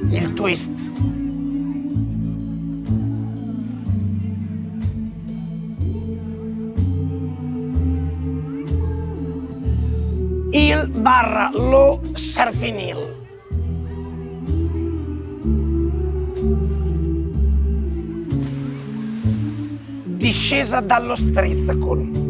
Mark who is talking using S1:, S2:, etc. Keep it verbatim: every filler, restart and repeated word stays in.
S1: il twist. Il barra lo surfinil. Discesa dallo striscolo.